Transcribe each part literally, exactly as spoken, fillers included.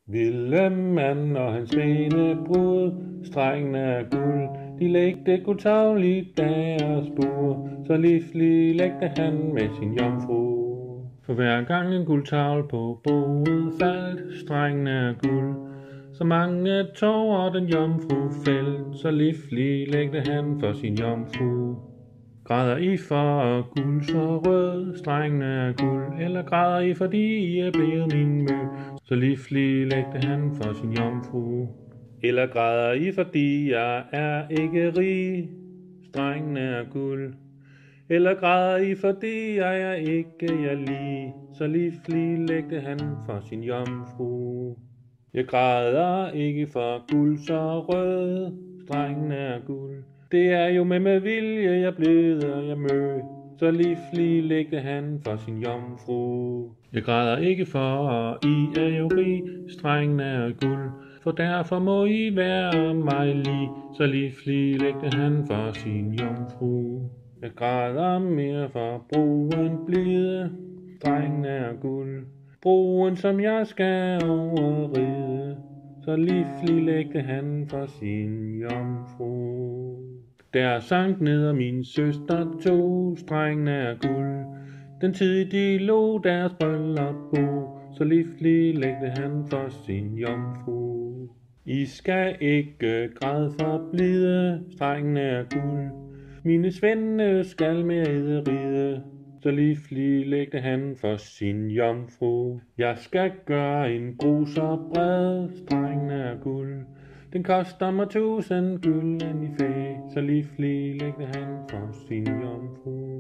Ville mand og hans vene brud, strengen af guld, de lægte guldtavl i deres bur, så livlig lægte han med sin jomfru. For hver gang en guldtavl på bordet faldt, strengen af guld, så mange tårer den jomfru fældt, så livlig lægte han for sin jomfru. Græder I for guld så rød, strengen af guld, eller græder I fordi I er blevet min mø, så livlig lægte han for sin jomfru. Eller græder I fordi jeg er ikke rig, strengen af guld, eller græder I fordi jeg er ikke jeg lige, så livlig lægte han for sin jomfru. Jeg græder ikke for guld så rød, strengen af guld, det er jo med med vilje jeg bløder jeg mø, så livlig lægte han for sin jomfru. Jeg græder ikke for I er jo rig, strengen af guld, for derfor må I være mig lige, så livlig lægte han for sin jomfru. Jeg græder mere for broen blide, strengen af guld, broen som jeg skal override, så livlig lægte han for sin jomfru. Der sank ned og min søster tog, strengen af guld, den tid de lå deres bryllup på, så livlig lægte han for sin jomfru. I skal ikke græde for blide, strengen af guld, mine svende skal med ed ride, så livlig lægte han for sin jomfru. Jeg skal gøre en bro så bred, strengen af guld, den koster mig tusind gylden i fæ, så livlig lægte han for sin jomfru.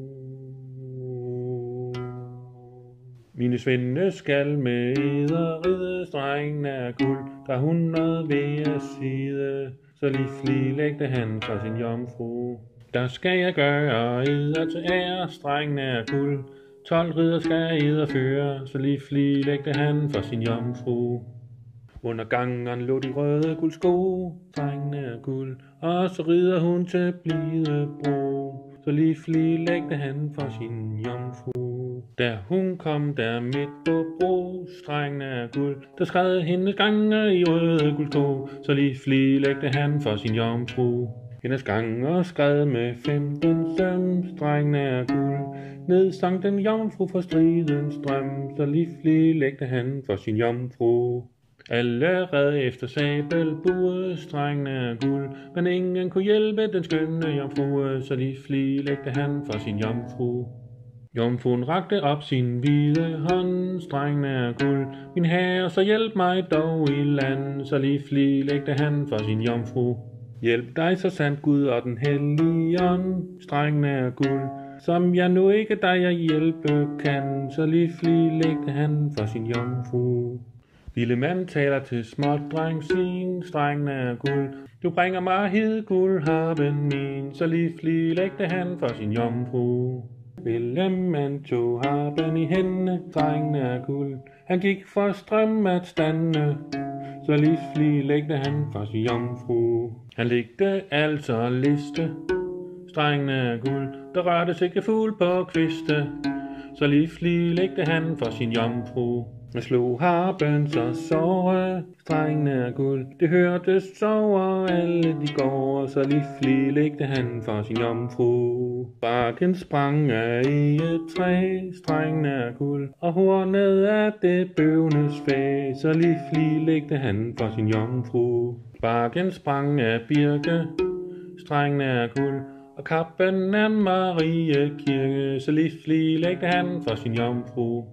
Mine svende skal med eder ride, strengen af guld, der hundrede ved at side, så livlig lægte han for sin jomfru. Der skal jeg gøre eder til ære, strengen af guld, tolv ridder skal eder føre, så livlig lægte han for sin jomfru. Under gangen lå de røde guldsko, strengen af guld, og så rider hun til blide bro, så livlig lægte han for sin jomfru. Da hun kom der midt på bro, strengen af guld, der skred hendes gange i røde guldsko, så livlig lægte han for sin jomfru. Hendes ganger skred med femten søm, strengen af guld, ned sank den jomfru for stridens strøm, så livlig lægte han for sin jomfru. Alle red efter sabelbuet, strengen af guld, men ingen kunne hjælpe den skønne jomfrue, så livlig lægte han for sin jomfru. Jomfruen rakte op sin hvide hånd, strengen af guld, min herre, så hjælp mig dog i land, så livlig lægte han for sin jomfru. Hjælp dig så sandt Gud og den hellige ånd, strengen af guld, som jeg nu ikke dig jeg hjælpe kan, så livlig lægte han for sin jomfru. Lille mand taler til småt dreng sin, strengen af guld, du bringer mig hid guldharpen min, så livlig lægte han for sin jomfru. Lille mand tog harpen i hændene, strengen af guld, han gik for strøm at stande, så livlig lægte han for sin jomfru. Han lægte altså liste, strengen af guld, der rørte sig ikke fugl på kviste, så livlig lægte han for sin jomfru. Han slog harpen så såre, strengen af guld, det hørtes over alle de gårde, så livlig lægte han for sin jomfru. Barken sprang af i et træ, strengen af guld, og hornet af det bøvnes fæ, så livlig lægte han for sin jomfru. Barken sprang af birke, strengen af guld, og kappen af Marie kirke, så livlig lægte han for sin jomfru.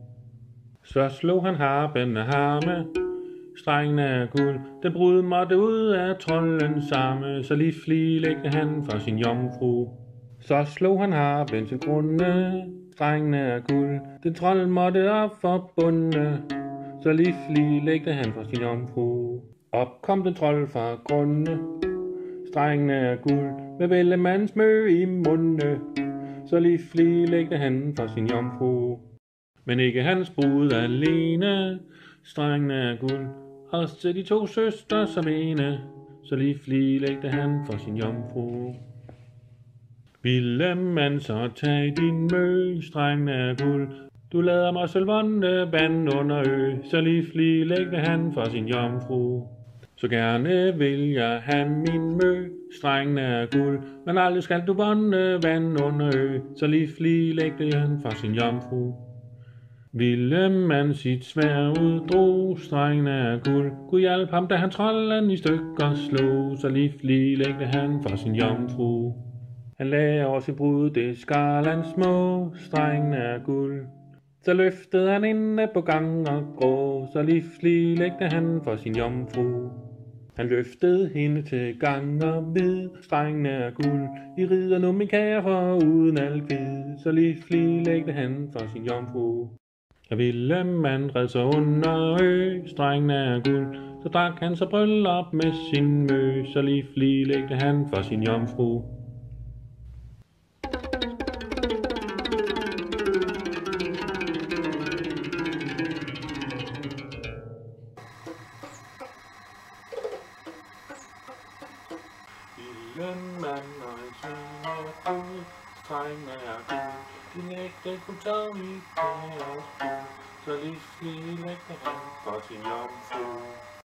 Så slog han harpen af harme, strengen af guld, den brud måtte ud af trolden samme, så livlig lægte han for sin jomfru. Så slog han harpen til grunde, strengen af guld, den trold måtte op for bunde, så livlig lægte han for sin jomfru. Op kom den trold fra grunde, strengen af guld, med vellemands mø i munde, så livlig lægte han for sin jomfru. Men ikke hans brud alene, strengen af guld, også de to søstre som ene, så livlig lægte han for sin jomfru. Ville man så tage din mø, strengen af guld, Du lader mig sølvånde vand under ø, så livlig lægte han for sin jomfru. Så gerne vil jeg have min mø, strengene er guld, men aldrig skal du vonde vand under ø, så livlig lægte han for sin jomfru. Ville man sit sværd uddrog, strengene er guld, Gud hjælp ham, da han trolden i stykker slog, så livlig lægte han for sin jomfru. Han lagde over sin brud, det skarland små, strengene er guld. Så løftede han inde på gang og grå, så livlig lægte han for sin jomfru. Han løftede hende til gang og hvid, strengene er guld. I rider nu min kære for uden alt hvid, så livlig lægte han for sin jomfru. Jeg ville man red sig under ø, strengene er guld. Så drak han så bryllup med sin mø, så livlig lægte han for sin jomfru. Lille mand og en svin er gud, strengene er guld. De nægte kun tog i kaos bud, så livlig lægte han for sin jomfru.